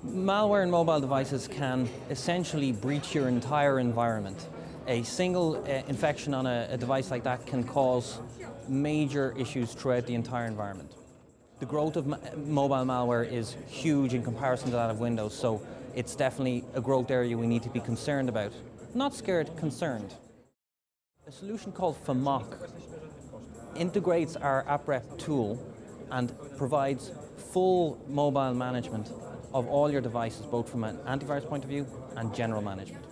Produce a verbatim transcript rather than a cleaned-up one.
Malware in mobile devices can essentially breach your entire environment. A single uh, infection on a, a device like that can cause major issues throughout the entire environment. The growth of ma mobile malware is huge in comparison to that of Windows, so it's definitely a growth area we need to be concerned about. Not scared, concerned. A solution called V I C integrates our AppRep tool and provides full mobile management of all your devices, both from an antivirus point of view and general management.